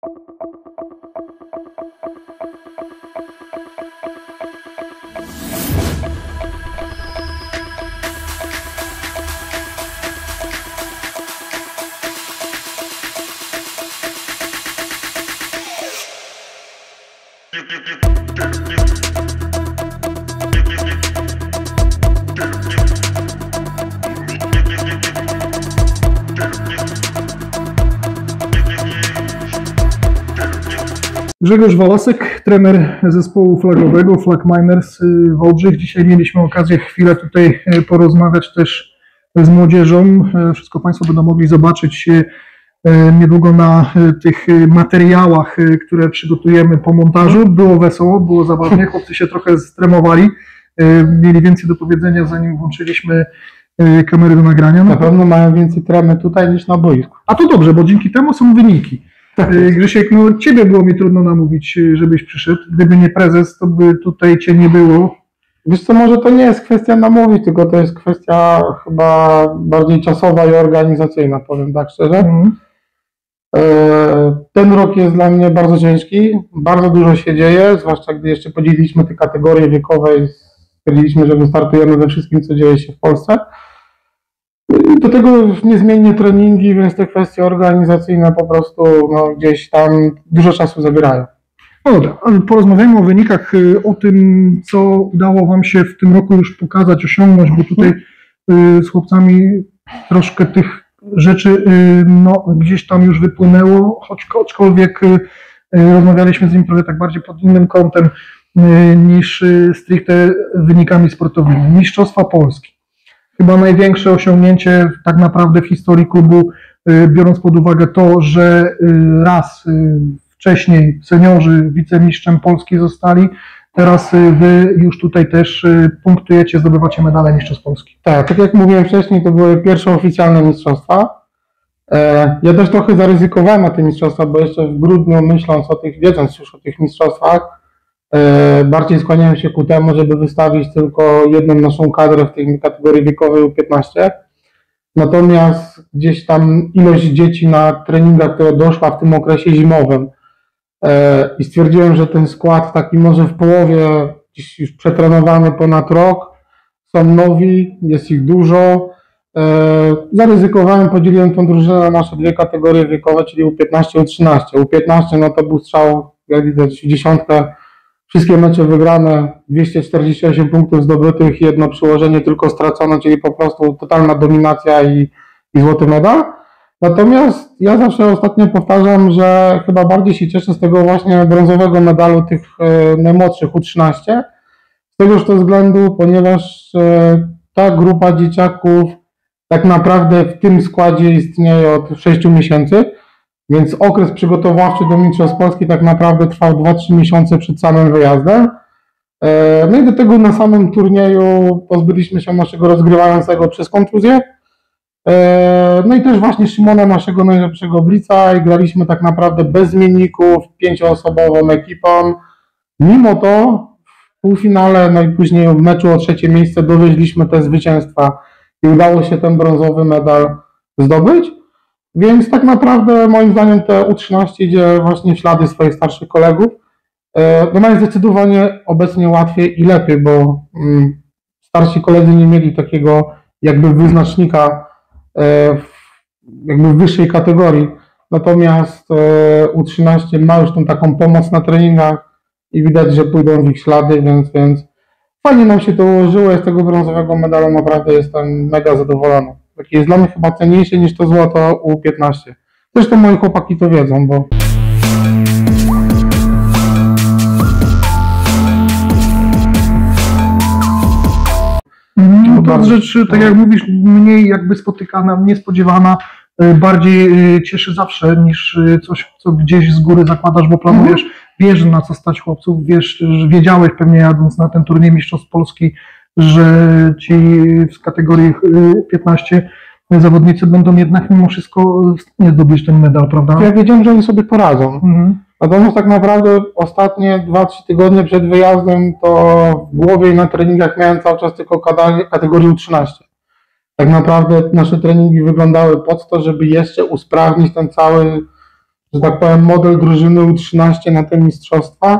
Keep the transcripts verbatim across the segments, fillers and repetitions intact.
Grzegorz Walasek, trener zespołu flagowego Flag Miners Wałbrzych. Dzisiaj mieliśmy okazję chwilę tutaj porozmawiać też z młodzieżą. Wszystko Państwo będą mogli zobaczyć niedługo na tych materiałach, które przygotujemy po montażu. Było wesoło, było zabawnie, chłopcy się trochę stremowali, mieli więcej do powiedzenia, zanim włączyliśmy kamery do nagrania. Na pewno mają więcej tremy tutaj niż na boisku. A to dobrze, bo dzięki temu są wyniki. Tak, Grzesiek, no Ciebie było mi trudno namówić, żebyś przyszedł. Gdyby nie prezes, to by tutaj Cię nie było. Wiesz co, może to nie jest kwestia namówić, tylko to jest kwestia chyba bardziej czasowa i organizacyjna, powiem tak szczerze. Mm. Ten rok jest dla mnie bardzo ciężki, bardzo dużo się dzieje, zwłaszcza gdy jeszcze podzieliliśmy te kategorie wiekowe i stwierdziliśmy, że wystartujemy we wszystkim, co dzieje się w Polsce. Do tego niezmiennie treningi, więc te kwestie organizacyjne po prostu no, gdzieś tam dużo czasu zabierają. No dobra, porozmawiajmy o wynikach, o tym, co udało Wam się w tym roku już pokazać, osiągnąć, bo tutaj z chłopcami troszkę tych rzeczy no, gdzieś tam już wypłynęło, choć, aczkolwiek rozmawialiśmy z nimi trochę tak bardziej pod innym kątem niż stricte wynikami sportowymi. Mistrzostwa Polski. Chyba największe osiągnięcie tak naprawdę w historii klubu, biorąc pod uwagę to, że raz wcześniej seniorzy wicemistrzem Polski zostali, teraz Wy już tutaj też punktujecie, zdobywacie medale mistrzostw Polski. Tak, tak jak mówiłem wcześniej, to były pierwsze oficjalne mistrzostwa. Ja też trochę zaryzykowałem na te mistrzostwa, bo jeszcze w grudniu, myśląc o tych, wiedząc już o tych mistrzostwach, bardziej skłaniałem się ku temu, żeby wystawić tylko jedną naszą kadrę w tej kategorii wiekowej U piętnaście. Natomiast gdzieś tam ilość dzieci na treningach, która doszła w tym okresie zimowym i stwierdziłem, że ten skład taki może w połowie gdzieś już przetrenowany ponad rok, są nowi, jest ich dużo. Zaryzykowałem, podzieliłem tą drużynę na nasze dwie kategorie wiekowe, czyli U piętnaście, U trzynaście. U piętnaście no to był strzał, jak widać, w dziesiątkę. Wszystkie mecze wygrane, dwieście czterdzieści osiem punktów zdobytych, jedno przyłożenie tylko stracone, czyli po prostu totalna dominacja i, i złoty medal. Natomiast ja zawsze ostatnio powtarzam, że chyba bardziej się cieszę z tego właśnie brązowego medalu tych e, najmłodszych U trzynaście. Z tegoż to względu, ponieważ e, ta grupa dzieciaków tak naprawdę w tym składzie istnieje od sześciu miesięcy. Więc okres przygotowawczy do Mistrzostw Polski tak naprawdę trwał dwa trzy miesiące przed samym wyjazdem. No i do tego na samym turnieju pozbyliśmy się naszego rozgrywającego przez kontuzję. No i też właśnie Szymona, naszego najlepszego blica, i graliśmy tak naprawdę bez zmienników, pięcioosobową ekipą. Mimo to w półfinale, no i później w meczu o trzecie miejsce dowieźliśmy te zwycięstwa i udało się ten brązowy medal zdobyć. Więc tak naprawdę moim zdaniem te U trzynaście idzie właśnie w ślady swoich starszych kolegów. No mają zdecydowanie obecnie łatwiej i lepiej, bo starsi koledzy nie mieli takiego jakby wyznacznika jakby w wyższej kategorii. Natomiast U trzynaście ma już tą taką pomoc na treningach i widać, że pójdą w ich ślady, więc, więc fajnie nam się to ułożyło. Z tego brązowego medalu naprawdę jestem mega zadowolony. Taki jest dla mnie chyba cenniejszy niż to złoto U piętnaście. Zresztą moi chłopaki to wiedzą, bo... No to jest rzecz, tak jak mówisz, mniej jakby spotykana, niespodziewana, bardziej cieszy zawsze niż coś, co gdzieś z góry zakładasz, bo planujesz, wiesz na co stać chłopców, wiesz, wiedziałeś pewnie jadąc na ten turniej Mistrzostw Polski, że ci w kategorii U piętnaście zawodnicy będą jednak mimo wszystko nie zdobyć ten medal, prawda? Ja wiedziałem, że oni sobie poradzą. Mhm. Natomiast tak naprawdę ostatnie dwa trzy tygodnie przed wyjazdem to w głowie i na treningach miałem cały czas tylko kategorię U trzynaście. Tak naprawdę nasze treningi wyglądały pod to, żeby jeszcze usprawnić ten cały, że tak powiem, model drużyny U trzynaście na te mistrzostwa.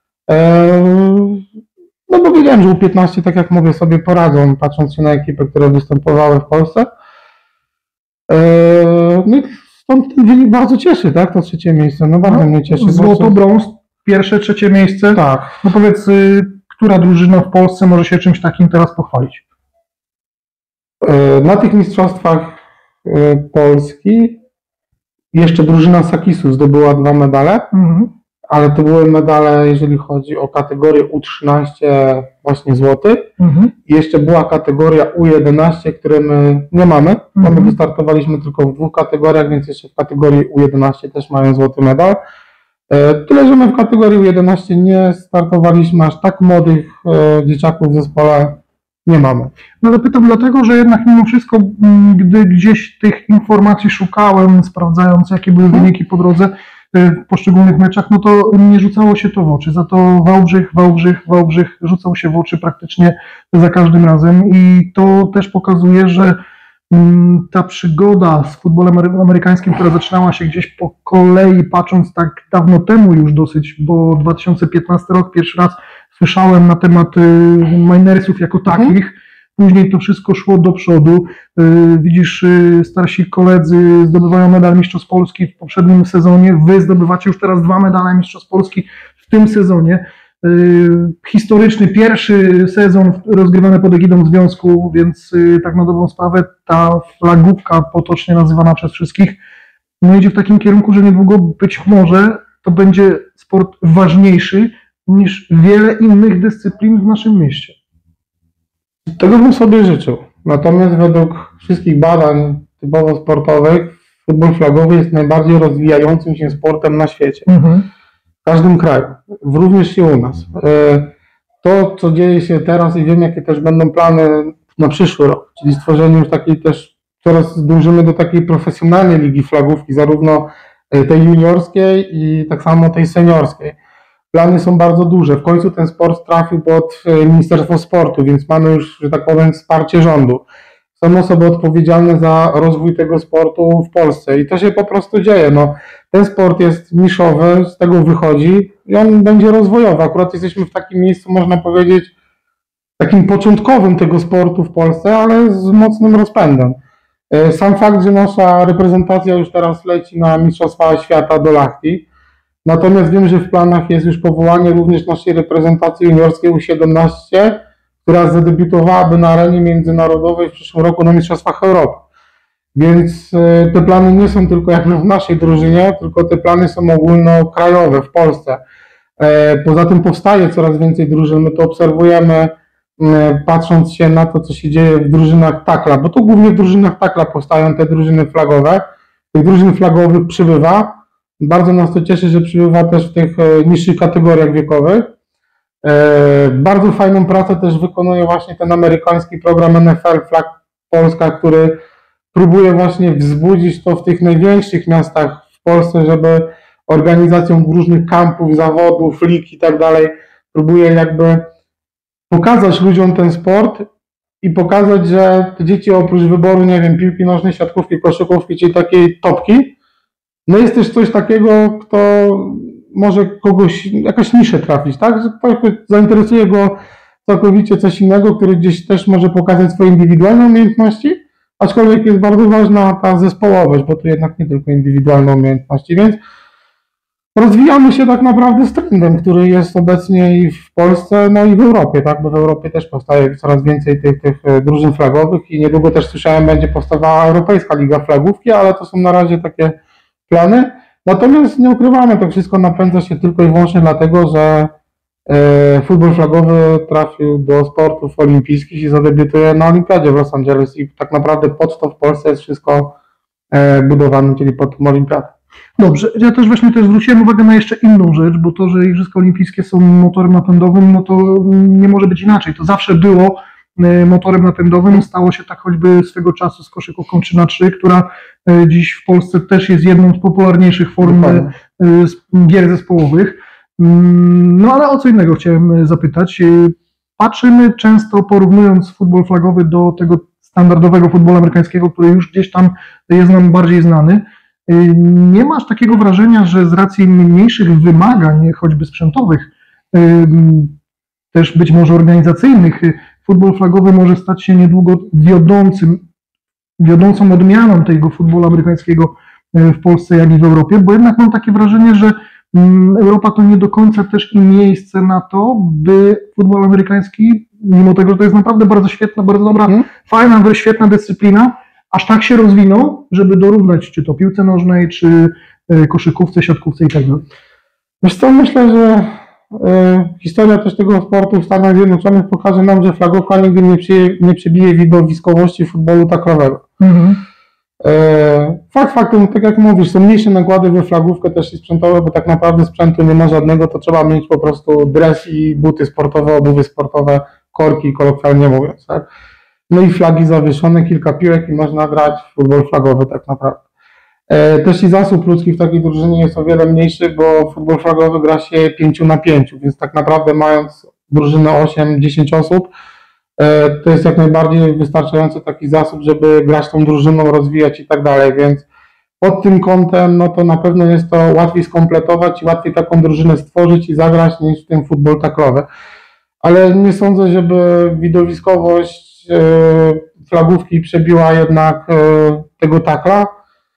No bo wiedziałem, że U piętnaście, tak jak mówię, sobie poradzą, patrząc się na ekipy, które występowały w Polsce. No i stąd ten wynik bardzo cieszy, tak? To trzecie miejsce, no bardzo no, mnie cieszy. Złoto, brąz, pierwsze, trzecie miejsce. Tak. No powiedz, która drużyna w Polsce może się czymś takim teraz pochwalić? Na tych mistrzostwach Polski jeszcze drużyna Sakisu zdobyła dwa medale, mhm. ale to były medale, jeżeli chodzi o kategorię U trzynaście, właśnie złoty. Mhm. I jeszcze była kategoria U jedenaście, której my nie mamy, mhm. bo my wystartowaliśmy tylko w dwóch kategoriach, więc jeszcze w kategorii U jedenaście też mają złoty medal. Tyle, że my w kategorii U jedenaście nie startowaliśmy, aż tak młodych e, dzieciaków w zespole nie mamy. No to pytam dlatego, że jednak mimo wszystko, gdy gdzieś tych informacji szukałem, sprawdzając jakie były wyniki po drodze w poszczególnych meczach, no to nie rzucało się to w oczy. Za to Wałbrzych, Wałbrzych, Wałbrzych rzucał się w oczy praktycznie za każdym razem i to też pokazuje, że ta przygoda z futbolem amerykańskim, która zaczynała się gdzieś po kolei, patrząc tak dawno temu już dosyć, bo dwa tysiące piętnasty rok pierwszy raz słyszałem na temat minersów jako takich, mhm. później to wszystko szło do przodu. Widzisz, starsi koledzy zdobywają medal Mistrzostw Polski w poprzednim sezonie, wy zdobywacie już teraz dwa medale Mistrzostw Polski w tym sezonie. Historyczny pierwszy sezon rozgrywany pod egidą związku, więc tak na dobrą sprawę ta flagówka potocznie nazywana przez wszystkich no idzie w takim kierunku, że niedługo być może to będzie sport ważniejszy niż wiele innych dyscyplin w naszym mieście. Tego bym sobie życzył. Natomiast według wszystkich badań typowo sportowych futbol flagowy jest najbardziej rozwijającym się sportem na świecie. Mhm. W każdym kraju, również i u nas. To, co dzieje się teraz i wiem, jakie też będą plany na przyszły rok, czyli stworzenie już takiej też, coraz dążymy do takiej profesjonalnej ligi flagówki, zarówno tej juniorskiej i tak samo tej seniorskiej. Plany są bardzo duże. W końcu ten sport trafił pod Ministerstwo Sportu, więc mamy już, że tak powiem, wsparcie rządu. Są osoby odpowiedzialne za rozwój tego sportu w Polsce i to się po prostu dzieje. No, ten sport jest niszowy, z tego wychodzi i on będzie rozwojowy. Akurat jesteśmy w takim miejscu, można powiedzieć, takim początkowym tego sportu w Polsce, ale z mocnym rozpędem. Sam fakt, że nasza reprezentacja już teraz leci na Mistrzostwa Świata do Lahti, natomiast wiem, że w planach jest już powołanie również naszej reprezentacji juniorskiej U siedemnaście, która zadebiutowałaby na arenie międzynarodowej w przyszłym roku na Mistrzostwach Europy. Więc te plany nie są tylko jakby w naszej drużynie, tylko te plany są ogólnokrajowe w Polsce. Poza tym powstaje coraz więcej drużyn, my to obserwujemy, patrząc się na to, co się dzieje w drużynach takla, bo to głównie w drużynach takla powstają te drużyny flagowe. Tych drużyn flagowych przybywa. Bardzo nas to cieszy, że przybywa też w tych niższych kategoriach wiekowych. Bardzo fajną pracę też wykonuje właśnie ten amerykański program N F L Flag Polska, który próbuje właśnie wzbudzić to w tych największych miastach w Polsce, żeby organizacją różnych kampów, zawodów, lig i tak dalej, próbuje jakby pokazać ludziom ten sport i pokazać, że te dzieci oprócz wyboru, nie wiem, piłki nożnej, siatkówki, koszykówki, czyli takiej topki, no jest też coś takiego, kto może kogoś, jakaś niszę trafić, tak? Że zainteresuje go całkowicie coś innego, który gdzieś też może pokazać swoje indywidualne umiejętności, aczkolwiek jest bardzo ważna ta zespołowość, bo tu jednak nie tylko indywidualne umiejętności, więc rozwijamy się tak naprawdę z trendem, który jest obecnie i w Polsce, no i w Europie, tak? Bo w Europie też powstaje coraz więcej tych, tych drużyn flagowych i niedługo też słyszałem, będzie powstawała Europejska Liga Flagówki, ale to są na razie takie plany. Natomiast nie ukrywamy, to wszystko napędza się tylko i wyłącznie dlatego, że e, futbol flagowy trafił do sportów olimpijskich i zadebiutuje na Olimpiadzie w Los Angeles i tak naprawdę pod to w Polsce jest wszystko e, budowane, czyli pod tą Olimpiadę. Dobrze, ja też właśnie też zwróciłem uwagę na jeszcze inną rzecz, bo to, że Igrzyska Olimpijskie są motorem napędowym, no to nie może być inaczej. To zawsze było motorem napędowym, stało się tak choćby swego czasu z koszykówką trzy na trzy, która dziś w Polsce też jest jedną z popularniejszych form Dokładnie. gier zespołowych. No ale o co innego chciałem zapytać. Patrzymy często, porównując futbol flagowy do tego standardowego futbolu amerykańskiego, który już gdzieś tam jest nam bardziej znany. Nie masz takiego wrażenia, że z racji mniejszych wymagań, choćby sprzętowych, też być może organizacyjnych, futbol flagowy może stać się niedługo wiodącym, wiodącą odmianą tego futbolu amerykańskiego w Polsce, jak i w Europie, bo jednak mam takie wrażenie, że Europa to nie do końca też i miejsce na to, by futbol amerykański, mimo tego, że to jest naprawdę bardzo świetna, bardzo dobra, hmm. fajna, wręcz świetna dyscyplina, aż tak się rozwinął, żeby dorównać czy to piłce nożnej, czy koszykówce, siatkówce i tak dalej. Wiesz co, myślę, że y, historia też tego sportu w Stanach Zjednoczonych pokaże nam, że flagówka nigdy nie, przy, nie przebije widowiskowości futbolu taklowego. Mhm. Fakt faktem, tak jak mówisz, są mniejsze nakłady we flagówkę też i sprzętowe, bo tak naprawdę sprzętu nie ma żadnego, to trzeba mieć po prostu dres i buty sportowe, obuwie sportowe, korki, kolokwialnie mówiąc, tak? No i flagi zawieszone, kilka piłek i można grać w futbol flagowy tak naprawdę. Też i zasób ludzki w takiej drużynie jest o wiele mniejszy, bo futbol flagowy gra się pięciu na pięciu, więc tak naprawdę mając drużynę osiem dziesięć osób, to jest jak najbardziej wystarczający taki zasób, żeby grać tą drużyną, rozwijać i tak dalej, więc pod tym kątem no to na pewno jest to łatwiej skompletować i łatwiej taką drużynę stworzyć i zagrać niż ten futbol taklowy. Ale nie sądzę, żeby widowiskowość flagówki przebiła jednak tego takla.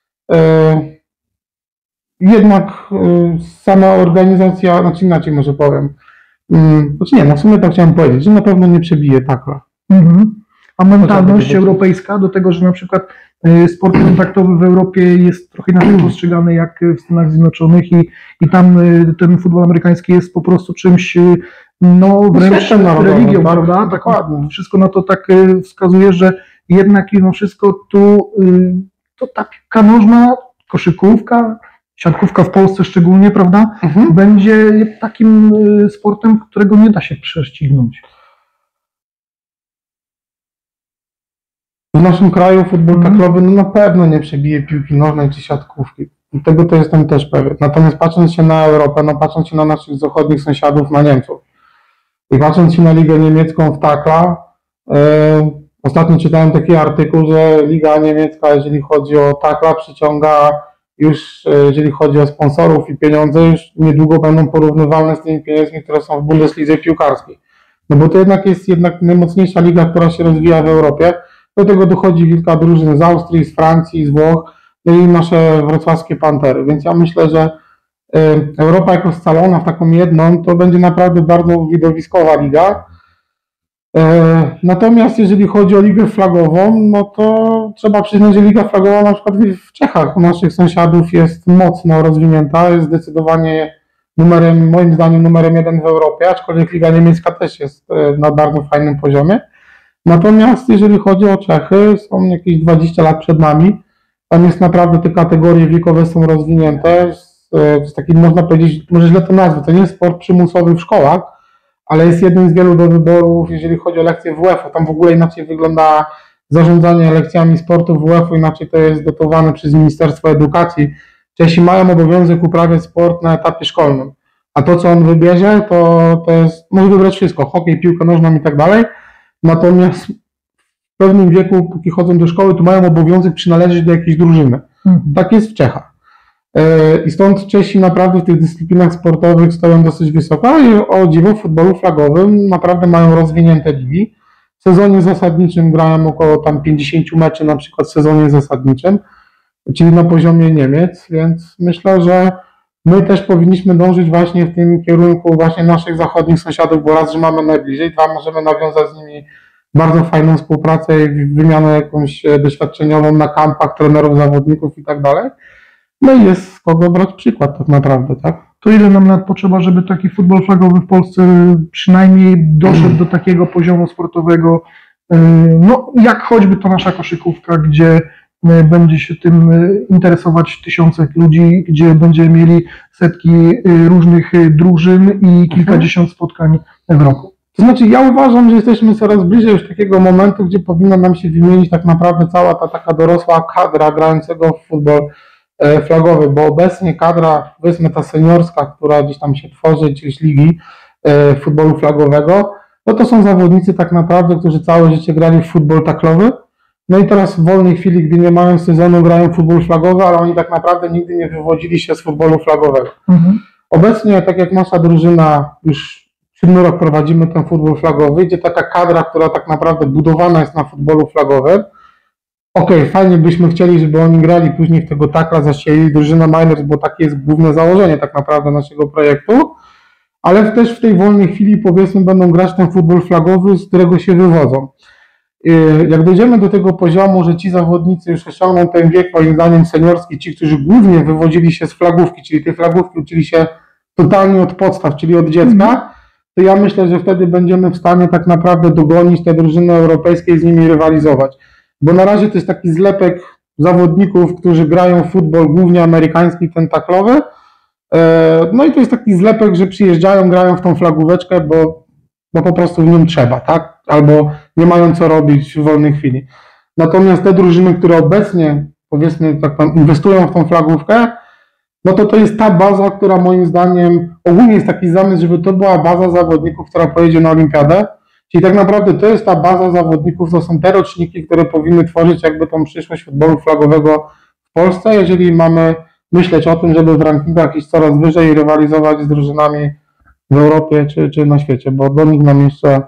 Jednak sama organizacja, znaczy inaczej może powiem, Znaczy nie, no w sumie tak chciałem powiedzieć, że na pewno nie przebije takla. Mhm. A mentalność europejska do tego, że na przykład sport kontaktowy w Europie jest trochę inaczej postrzegany jak w Stanach Zjednoczonych i, i tam ten futbol amerykański jest po prostu czymś, no wręcz religią, tak? Prawda? Tak, wszystko na to tak wskazuje, że jednak mimo wszystko tu to ta piłka nożna, koszykówka, siatkówka w Polsce szczególnie, prawda, mhm. będzie takim sportem, którego nie da się prześcignąć. W naszym kraju futbol mhm. taklowy no na pewno nie przebije piłki nożnej czy siatkówki. I tego to jestem też pewien. Natomiast patrząc się na Europę, no patrząc się na naszych zachodnich sąsiadów, na Niemców i patrząc się na ligę niemiecką w takla, yy, ostatnio czytałem taki artykuł, że liga niemiecka, jeżeli chodzi o takla, przyciąga już jeżeli chodzi o sponsorów i pieniądze, już niedługo będą porównywalne z tymi pieniędzmi, które są w Bundeslidze piłkarskiej. No bo to jednak jest jednak najmocniejsza liga, która się rozwija w Europie. Do tego dochodzi kilka drużyn z Austrii, z Francji, z Włoch, no i nasze wrocławskie Pantery. Więc ja myślę, że Europa jako scalona w taką jedną, to będzie naprawdę bardzo widowiskowa liga. Natomiast jeżeli chodzi o ligę flagową, no to trzeba przyznać, że liga flagowa na przykład w Czechach u naszych sąsiadów jest mocno rozwinięta, jest zdecydowanie numerem, moim zdaniem numerem jeden w Europie, aczkolwiek liga niemiecka też jest na bardzo fajnym poziomie. Natomiast jeżeli chodzi o Czechy, są jakieś dwadzieścia lat przed nami, tam jest naprawdę te kategorie wiekowe są rozwinięte, to jest taki, można powiedzieć, może źle to nazwę, to nie jest sport przymusowy w szkołach, ale jest jednym z wielu do wyborów, jeżeli chodzi o lekcje W F U. Tam w ogóle inaczej wygląda zarządzanie lekcjami sportu W F U, inaczej to jest dotowane przez Ministerstwo Edukacji. Czesi mają obowiązek uprawiać sport na etapie szkolnym, a to, co on wybierze, to, to jest, może wybrać wszystko, hokej, piłkę nożną i tak dalej, natomiast w pewnym wieku, póki chodzą do szkoły, to mają obowiązek przynależeć do jakiejś drużyny. Hmm. Tak jest w Czechach. I stąd Czesi naprawdę w tych dyscyplinach sportowych stoją dosyć wysoko i o dziwo w futbolu flagowym naprawdę mają rozwinięte ligi. W sezonie zasadniczym grają około tam pięćdziesięciu meczy na przykład w sezonie zasadniczym, czyli na poziomie Niemiec, więc myślę, że my też powinniśmy dążyć właśnie w tym kierunku właśnie naszych zachodnich sąsiadów, bo raz, że mamy najbliżej, dwa, możemy nawiązać z nimi bardzo fajną współpracę i wymianę jakąś doświadczeniową na kampach trenerów, zawodników i tak dalej. No i jest z kogo brać przykład tak naprawdę, tak? To ile nam lat potrzeba, żeby taki futbol flagowy w Polsce przynajmniej doszedł do takiego poziomu sportowego, no jak choćby to nasza koszykówka, gdzie będzie się tym interesować tysiące ludzi, gdzie będziemy mieli setki różnych drużyn i kilkadziesiąt spotkań w roku. To znaczy ja uważam, że jesteśmy coraz bliżej już takiego momentu, gdzie powinna nam się wymienić tak naprawdę cała ta taka dorosła kadra grającego w futbol flagowy, bo obecnie kadra, powiedzmy ta seniorska, która gdzieś tam się tworzy, gdzieś ligi futbolu flagowego, no to są zawodnicy tak naprawdę, którzy całe życie grali w futbol taklowy, No i teraz w wolnej chwili, gdy nie mają sezonu, grają futbol flagowy, ale oni tak naprawdę nigdy nie wywodzili się z futbolu flagowego. Mhm. Obecnie, tak jak nasza drużyna, już siódmy rok prowadzimy ten futbol flagowy, idzie taka kadra, która tak naprawdę budowana jest na futbolu flagowym. Okej, okay, fajnie byśmy chcieli, żeby oni grali później w tego takla, zasieli drużyna minors, bo takie jest główne założenie tak naprawdę naszego projektu, ale też w tej wolnej chwili, powiedzmy, będą grać ten futbol flagowy, z którego się wywodzą. Jak dojdziemy do tego poziomu, że ci zawodnicy już osiągną ten wiek, moim zdaniem seniorski, ci, którzy głównie wywodzili się z flagówki, czyli tej flagówki uczyli się totalnie od podstaw, czyli od dziecka, to ja myślę, że wtedy będziemy w stanie tak naprawdę dogonić te drużyny europejskie i z nimi rywalizować. Bo na razie to jest taki zlepek zawodników, którzy grają w futbol głównie amerykański, tentaklowy. No i to jest taki zlepek, że przyjeżdżają, grają w tą flagóweczkę, bo, bo po prostu w nim trzeba, tak? Albo nie mają co robić w wolnej chwili. Natomiast te drużyny, które obecnie, powiedzmy, tak tam inwestują w tą flagówkę, no to to jest ta baza, która moim zdaniem, ogólnie jest taki zamysł, żeby to była baza zawodników, która pojedzie na olimpiadę. Czyli tak naprawdę to jest ta baza zawodników, to są te roczniki, które powinny tworzyć jakby tą przyszłość futbolu flagowego w Polsce, jeżeli mamy myśleć o tym, żeby w rankingach iść coraz wyżej i rywalizować z drużynami w Europie czy, czy na świecie, bo do nich nam jeszcze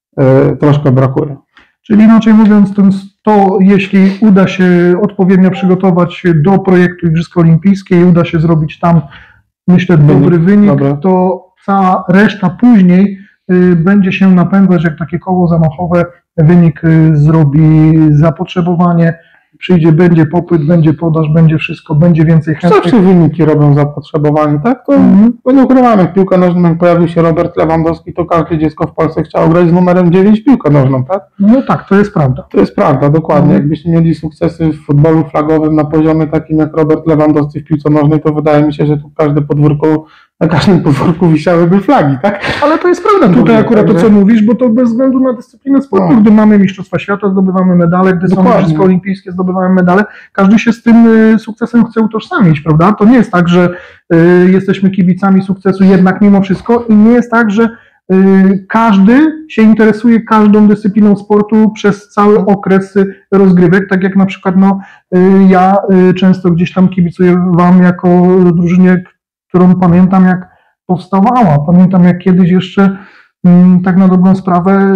y, troszkę brakuje. Czyli inaczej mówiąc, to jeśli uda się odpowiednio przygotować do projektu Igrzysk Olimpijskie i uda się zrobić tam, myślę, dobry wynik, Dobra. to cała reszta później będzie się napędzać jak takie koło zamachowe, wynik zrobi zapotrzebowanie, przyjdzie, będzie popyt, będzie podaż, będzie wszystko, będzie więcej chętnych. Zawsze wyniki robią zapotrzebowanie, tak? To, mm-hmm. to nie ukrywamy, w piłkę nożną jak pojawił się Robert Lewandowski, to każde dziecko w Polsce chciało grać z numerem dziewięć w piłkę nożną, tak? No tak, to jest prawda. To jest prawda, dokładnie. Mm-hmm. Jakbyśmy mieli sukcesy w futbolu flagowym na poziomie takim jak Robert Lewandowski w piłce nożnej, to wydaje mi się, że tu każde podwórko, na każdym podwórku wisiałyby flagi, tak? Ale to jest prawda tutaj akurat to, co mówisz, bo to bez względu na dyscyplinę sportu, no. Gdy mamy Mistrzostwa Świata, zdobywamy medale, gdy Dokładnie. są Igrzyska Olimpijskie, zdobywamy medale, każdy się z tym sukcesem chce utożsamić, prawda? To nie jest tak, że y, jesteśmy kibicami sukcesu jednak mimo wszystko i nie jest tak, że y, każdy się interesuje każdą dyscypliną sportu przez cały okres rozgrywek, tak jak na przykład no, y, ja y, często gdzieś tam kibicuję wam jako drużynie, którą pamiętam jak powstawała. Pamiętam jak kiedyś jeszcze m, tak na dobrą sprawę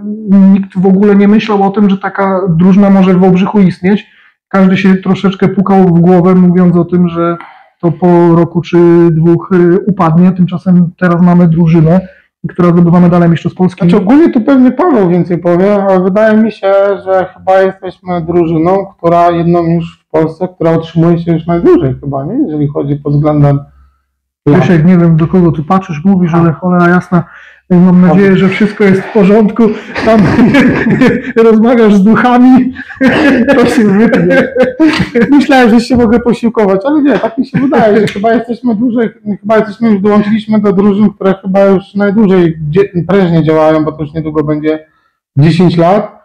nikt w ogóle nie myślał o tym, że taka drużyna może w Wałbrzychu istnieć. Każdy się troszeczkę pukał w głowę, mówiąc o tym, że to po roku czy dwóch upadnie. Tymczasem teraz mamy drużynę, która zdobywa medale mistrzostw Polski. Znaczy ogólnie tu pewnie Paweł więcej powie, ale wydaje mi się, że chyba jesteśmy drużyną, która jedną już w Polsce, która utrzymuje się już najdłużej chyba, nie? Jeżeli chodzi pod względem Wiesz, nie wiem, do kogo tu patrzysz, mówisz, ale cholera jasna, mam nadzieję, że wszystko jest w porządku, tam rozmawiasz z duchami. To się wytnie. Myślałem, że się mogę posiłkować, ale nie, tak mi się wydaje, że chyba jesteśmy dłużej, chyba jesteśmy już dołączyliśmy do drużyn, które chyba już najdłużej prężnie działają, bo to już niedługo będzie dziesięć lat,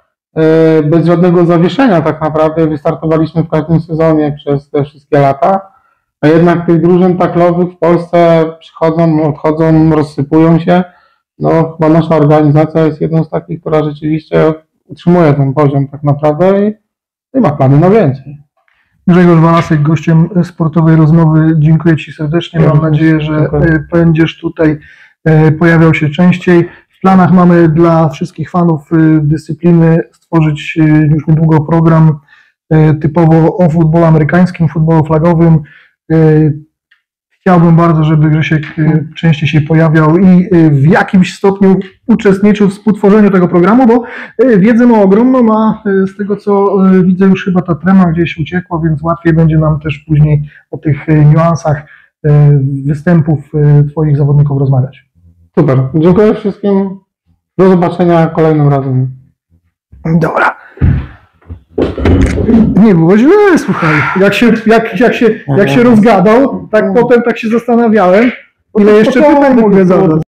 bez żadnego zawieszenia tak naprawdę, wystartowaliśmy w każdym sezonie przez te wszystkie lata. A jednak tych drużyn taklowych w Polsce przychodzą, odchodzą, rozsypują się. No chyba nasza organizacja jest jedną z takich, która rzeczywiście utrzymuje ten poziom tak naprawdę i, i ma plany na więcej. Grzegorz Walasek, gościem sportowej rozmowy. Dziękuję Ci serdecznie. Mam nadzieję, że Dziękuję. będziesz tutaj pojawiał się częściej. W planach mamy dla wszystkich fanów dyscypliny stworzyć już niedługo program typowo o futbolu amerykańskim, futbolu flagowym. Chciałbym bardzo, żeby Grzesiek częściej się pojawiał i w jakimś stopniu uczestniczył w współtworzeniu tego programu, bo wiedzę ma ogromną, a z tego co widzę już chyba ta trema gdzieś uciekła, więc łatwiej będzie nam też później o tych niuansach występów Twoich zawodników rozmawiać. Super, dziękuję wszystkim. Do zobaczenia kolejnym razem. Dobra. Nie było źle, słuchaj. Jak się, jak, jak się, jak się rozgadał, tak potem tak się zastanawiałem, ile jeszcze pytań mogę zadać.